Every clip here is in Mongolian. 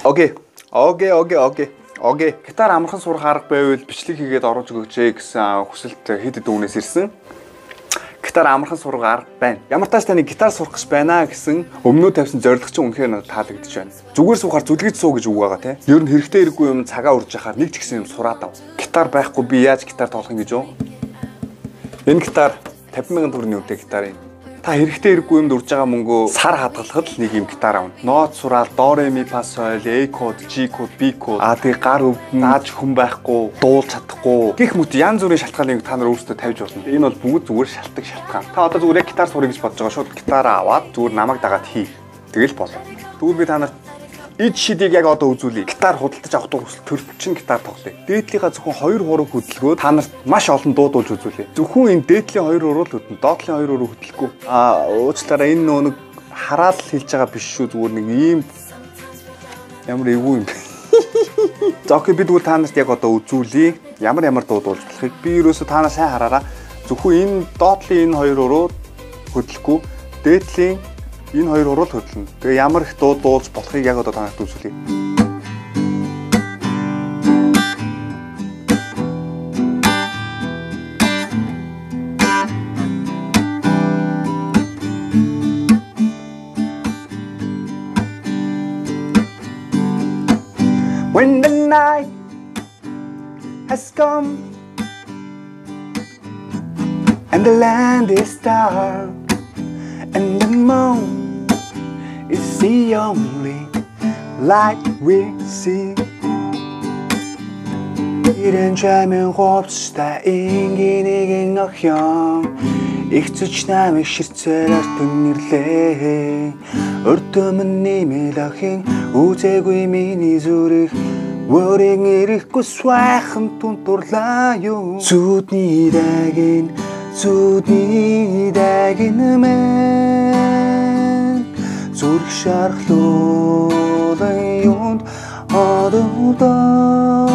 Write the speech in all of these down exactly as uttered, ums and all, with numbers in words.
Окей. Окей, окей, окей. Окей. Гитар амархан сурах арга байвал бичлэг хийгээд оруулж өгөөч гэсэн хүсэлт хэд хэдэн үнээс ирсэн. Гитар амархан сурах арга байна. Ямар тааш таны гитар сурах гэж байна гэсэн өмнөө тавьсан зорилго чинь үнэхээр надад таалагдж байна. Зүгээр суухаар зүлгэж суу гэж үг байгаа те. Ер нь хэрэгтэй хэрэггүй юм цагаа урж яхаар нэг ч гэсэн юм сураад ав. Гитар байхгүй би яаж гитар тоглох юм гэж юу? Энэ гитар тавьсан мянган төгрөгийн үнэтэй гитар юм. Та хэрэгтэй хэрэггүй юмд урж байгаа мөнгөө сар хадгалахад л нэг юм гитар авна. Нот сураал до ре ми фа сол A код, G код, B код. А тэг гар өвдөн, нааж хүн байхгүй, дуулж чадахгүй. Гэх мэт янз бүрийн шалтгааныг та нар өөрсдөө тавьж болно. Энэ бол бүгд зүгээр шалтгаан шалтгаан. Та одоо зүгээр гитар сурах гэж бодож байгаа шууд гитараа аваад зүгээр намайг дагаад хий. Тэгэл болоо. Тэгвэл би та нарт ид шидийг яг одоо үзүүлье. Гитар худалдаж авах хүсэл төрөвчин гитар тоглоё. Дээдлийнхаа зөвхөн хоёр гурав хөдөлгөөд та нарт маш олон дуудуулж үзүүлье. Зөвхөн энэ дээдлийн хоёр уруу л хөдөлнө. Доотлын хоёр уруу хөдлөхгүй. Аа уучлаарай энэ нөө нэг хараад л хэлж байгаа биш шүү. Зүгээр нэг ийм ямар эвгүй юм. За окей би тэгвэл та нарт яг одоо үзүүлье. Ямар ямар дуудуулж болохыг. Би ерөөсөө та нар сайн хараараа. Зөвхөн энэ доотлын энэ хоёр уруу хөдлөхгүй. Дээдлийн энэ хоёр уруу хөдлөнө. Тэгээ ямар их дуу дуулж болохыг яг одоо танарт үзүүлье. When the night has come and the land is dark and the moon is the only light we see. 이런 잠은 없다 인기니긴 너형 익숙 남의 실체를 등일래 어둠은 님의 덕행 우제구이 미니 소리 워링 이리고 스와흠 돈돌라요 숫니다긴 숫니다긴 음엔 зүрх шархлуулан юунд одоодоо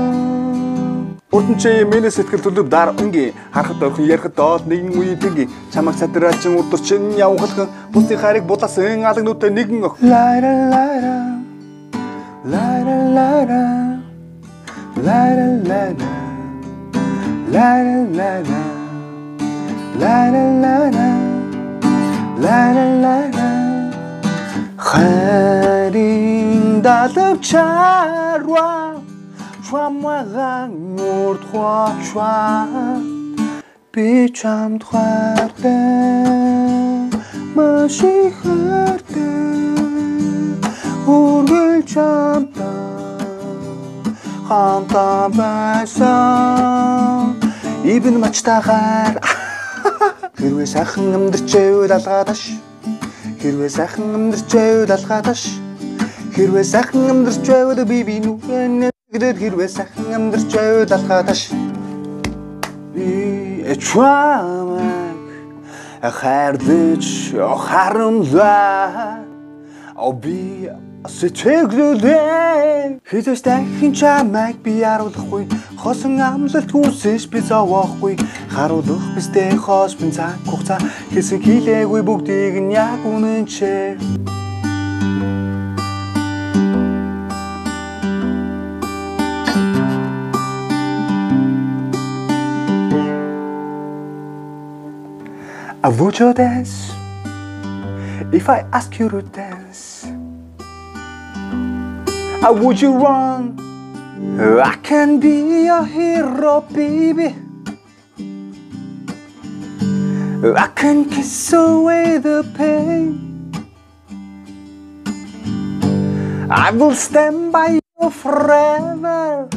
Урдчээ миний сэтгэл төлөв дар өнгийн харахад орхон ярихад доол нэгэн үеийнгийн чамаг садраачин удирчин явхалхан бусдын хариг булаасан алагнуудтай нэгэн өх лайра лайра лайра лайра лайра лайра лайра лайра лайра лайра лайра лайра Харин далав чарва швамагаан урдхва шва би чамд хартай маш их хартай үргэлж чамтай хамтаа байсан ибн мачтахаар хэрвээ сайхан амьдарчээвэл алгаадаш Хэрвээ сайхан амьдарч байвал алгаадаш Хэрвээ сайхан амьдарч байвал би би нүгэн гэдэг хэрвээ сайхан амьдарч байвал алгаадаш Би чамайг хайрлаж харамлаа О би сэтгэлдээ Хэзээ дахин чамайг би харуулахгүй Хосон амлалт хүсэж би зовоохгүй Харуулах бистэй хоос бин цаг хугацаа Хэсэн хийлээгүй бүгдийг нь яг үнэнчээ Would you dance if I ask you to dance? Or would you run? I can be your hero, baby. I can kiss away the pain. I will stand by you forever.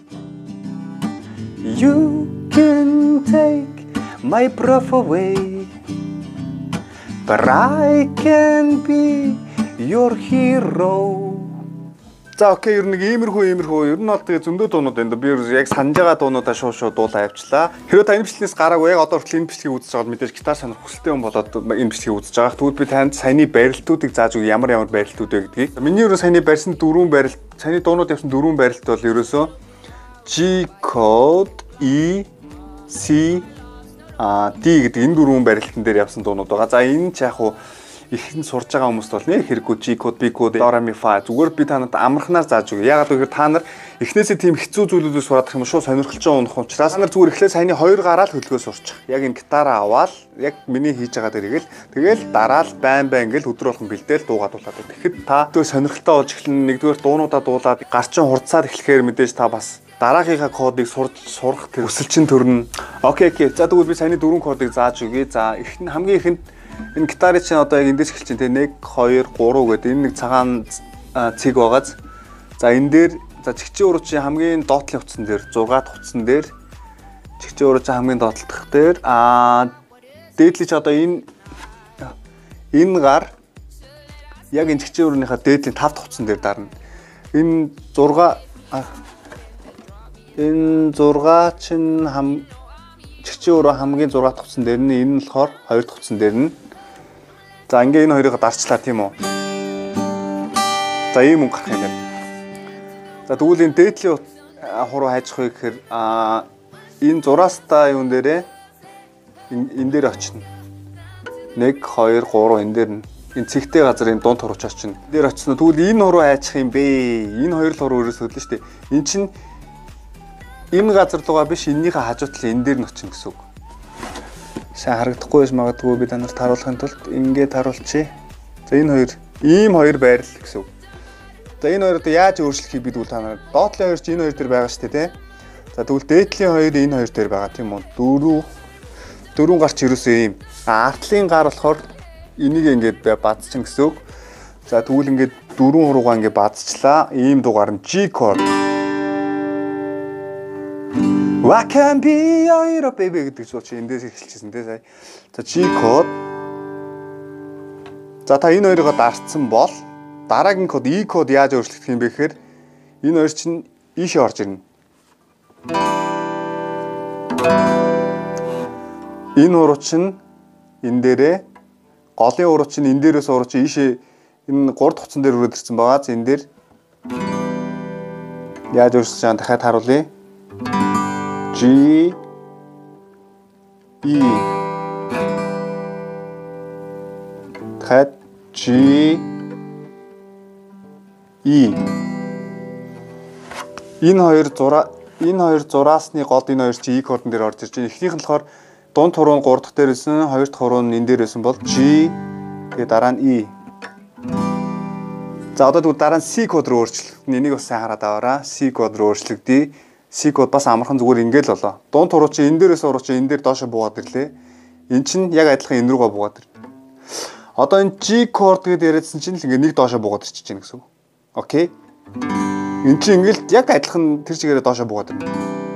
You can take my breath away, but I can be your hero. За окей, ер нь иймэрхүү иймэрхүү ер нь бол тэгээ зөндөө дуунууд байна. Би яг санаж байгаа дуунуудаа шууд шууд дуулаа авчлаа. Хэрвээ та энэ бичлэгээс гараагүй яг одоо хүртэл энэ бичлэгийг үзэж байгаа бол мэдээж гитар сонирх хүсэлтэй хүн болоод энэ бичлэгийг үзэж байгаа. Тэгвэл би танд саяны барилтуудыг зааж өгье. Ямар ямар барилтууд вэ гэдгийг. Миний ерөө саяны барьсан дөрвөн барилт, саяны дуунууд явсан дөрвөн барилт бол ерөөсөө G code, E, C, D гэдэг энэ дөрвөн барилтан дээр явсан дуунууд байгаа. За энэ ч яг уу ихэн сурж байгаа хүмүүст бол нэг хэрэггүй G code, B code, do re mi fa зүгээр би та нарт амархнаар зааж өгье. Ягаад гэвэл та нар эхнээсээ тийм хэцүү зүйлүүдийг сурах юм шууд сонирхолтой унах учраас та нар зүгээр эхлээ саяны хоёр гараа л хөдөлгөөн сурчих. Яг энэ гитараа аваад яг миний хийж байгаа дэрийг л тэгэл дараа л байн байн гэл өдөр болгон бэлдээл дуугаад дуулаад. Тэгэхэд та тэр сонирхолтой болж эхлэн нэгдүгээр дуунуудаа дуулаад гарчин хурцаар эхлэхээр мэдээж та бас дараагийнхаа кодыг сурч сурах тэр өсөл чин төрнө. Окей, окей. За тэгвэл би саяны дөрвөн кодыг зааж өгье. За эхний хамгийн ихэнд энэ гитарын чинь одоо яг эндээс эхэлж байна те нэг хоёр гурав гэдэг энэ нэг цагаан цэг байгааз. За энэ дээр за чигчээ уруу чи хамгийн доотлын утсан дээр зургаад утсан дээр чигчээ уруу чи хамгийн доотлох дээр аа дээдли чи одоо энэ энэ гар яг энэ чигчээ урууныхаа дээдлийн тав дахь утсан дээр дарна. Энэ зурга энэ зурга чинь хам чигчээ уруу хамгийн зургаад утсан дээр нь энэ нь болохоор хоёр дахь утсан дээр нь. За ингээ энэ хоёрыг дарчлаа тийм үү. За ийм өнгө гарах юм байна. За тэгвэл энэ дээдлийн хуруу хайчих вэ гэхээр аа энэ зураастаа юун дээрээ энэ дээр очино. нэг хоёр гурав энэ дээр нь энэ цэгтэй газар энэ дунд хурууч очино. Дээр очино. Тэгвэл энэ хуруу хайчих юм бэ. Энэ хоёр л хуруу өрөөс хөдлөн шүү дээ. Энэ чинь энэ газар лугаа биш эннийхээ хажуутлын энэ дээр нь очино гэсэн үг. Сайн харагдахгүй байж магадгүй би та нарт харуулахын тулд ингээд харуулчих. За энэ хоёр ийм хоёр байрал гэсэн үг. За энэ хоёроо яаж өөрчлөхийг бид үл та нарт доотлын хоёр ч энэ хоёр дээр байгаа шүү дээ тий. За тэгвэл дээдлийн хоёр энэ хоёр дээр байгаа тийм үү. Дөрөв дөрөв гарч ирээсээ ийм. Артлын гар болохоор энийг ингээд бадчихсан гэсэн үг. За тэгвэл ингээд дөрвөн хуруугаа ингээд бадчихлаа. Ийм дугаар нь G chord. What can be your baby гэдэг зүйл чи эндээс эхэлчихсэн тий сая. За G chord. За та энэ хоёроо дарцсан бол дараагийн код E код яаж өөрчлөгдөх юм бэ гэхээр энэ хоёр чинь ийшээ орж ирнэ. Энэ хуруу чинь энэ дээрээ голын хуруу чинь энэ дээрээс хуруу чинь ийшээ энэ гурав дахь утсан дээр өрөөд ирсэн байгаа. За энэ дээр яаж өөрчлөж байгаа дахиад харуулъя. G E дахиад G E энэ хоёр зураа энэ хоёр зураасны гол энэ хоёр чи E кодон дээр орж ирж байна. Эхнийх нь болохоор дунд хуруу нь гурав дахь дээр байсан, хоёр дахь хуруу нь энэ дээр байсан бол G тэгээ дараа нь E. За одоо тэгвэл дараа нь C код руу өөрчлөх. Энийг бас сайн хараад аваарай. C код руу өөрчлөгдөе. C код бас амархан зүгээр ингээл болоо. Дунд хуруу чи энэ дээрээс хуруу чи энэ дээр доошо буугаад ирлээ. Эн чинь яг адилхан энэ рүүгээ буугаад ир. Одоо энэ G chord гэдээ яриадсан чинь л ингээ нэг доошо буугаад ирчихэж байна гэсэн үг. Окей. Эн чинь ингээл яг адилхан тэр чигээрээ доошо буугаад ирнэ.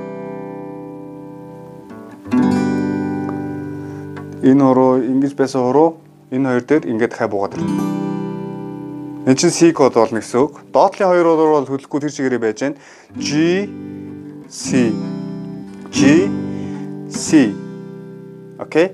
Энэ хуруу ингэж байсан хуруу энэ хоёр дээр ингээд дахиад буугаад ирнэ. Эн чинь C chord болно гэсэн үг. Доотлын хоёр хуруу бол хөдлөхгүй тэр чигээрээ байж байна. G C G C. Окей.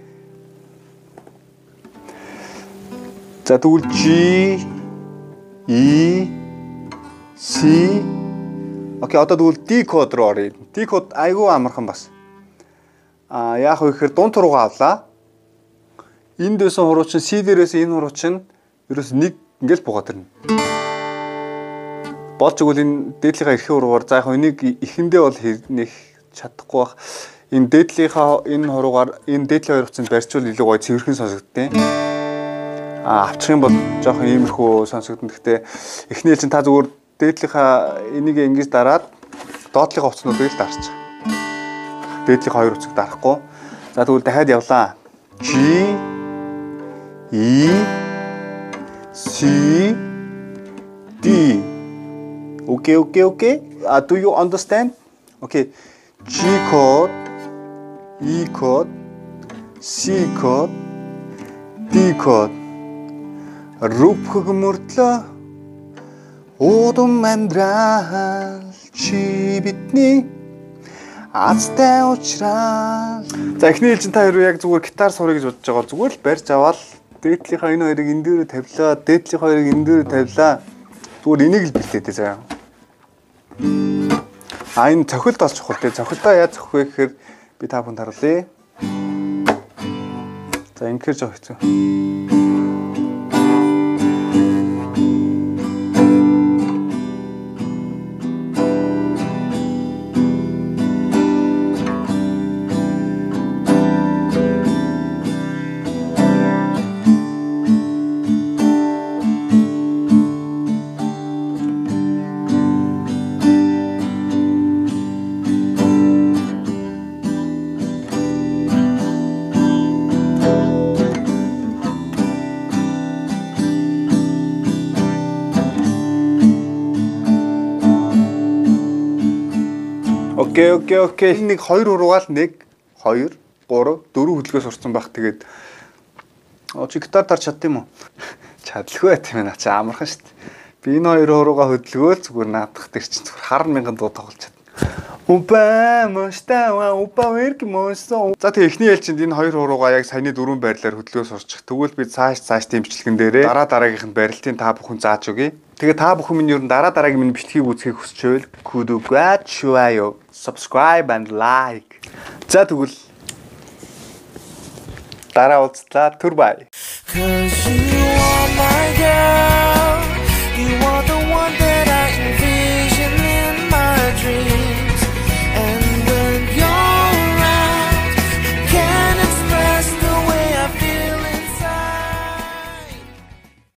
За тэгвэл G E C. Окей, одоо тэгвэл D код руу оръё. D код айгүй амархан бас. А яах вэ гэхээр дунд хуруугаа авлаа. Энд дэсэн хуруу чинь C дээрээс энэ хуруу чинь ерөөс нэг ингээл буугаад ирнэ. Болж игэл энэ дээдлийнхаа эрхийн хуруугаар за яг энийг ихэндээ бол нэг чадахгүй бах. Энэ дээдлийнхаа энэ хуруугаар энэ дээдлийн хоёр утсанд барьчвал илүү гоё цэвэрхэн сонсогдтыг. А авчих юм бол жоохон иймэрхүү сонсогдно. Гэхдээ эхний чинь та зүгээр дээдлийнхаа энийг ингэж дараад доотлынхаа утаснуудыг л дарчих. Дээдлийнхаа хоёр утсыг дарахгүй. За тэгвэл дахиад явлаа. G E C D. Okay, okay, okay. Uh, do you understand? Okay. G chord, E chord, C chord, D chord. Рупхг мөртлөө удам амьдрал чи бидний азтай уучраа. За эхний хэлжин та хэрвээ яг зүгээр гитар сурах гэж бодож байгаа бол зүгээр л барьж аваад дээдлийнхаа энэ хоёрыг энэ дээрээ тавилаа, дээдлийнхаа хоёрыг энэ дээрээ тавилаа. Зүгээр энийг л бэлдээдэй заяа. А энэ цохилт олж чухал дээ. Цохилтоо яаж зохих вэ гэхээр би та бүхэнд харуулъя. За ингэхэр жоох хэцүү. Окей, окей, окей. Нэг хоёр уруугаал нэг, хоёр, гурав, дөрөв хөдөлгөөн сурсан байх. Тэгээд оо чи гитар дарж чаддсан юм уу? Чадлаггүй байт юм наа чи амархан шүү дээ. Би энэ хоёр уруугаа хөдөлгөөл зүгээр наадах тэр чинь зүгээр харан мянган дуу тоглож чадна. Упа мостава упа верк мосо. За тэг эхний ялчинд энэ хоёр уруугаа яг саяны дөрвөн байрлалаар хөдөлгөөн сурчих. Тэгвэл би цааш цааш дэмжлэгэн дээрээ дараа дараагийнх нь барилтын та бүхэн зааж өгье. Тэгээ та бүхэн минь ер нь дараа дараагийн минь бичлэгийг үзхийг хүсчихвэл кудугат шуайо subscribe and like. За тэгвэл дараа уулзлаа. Түр бай.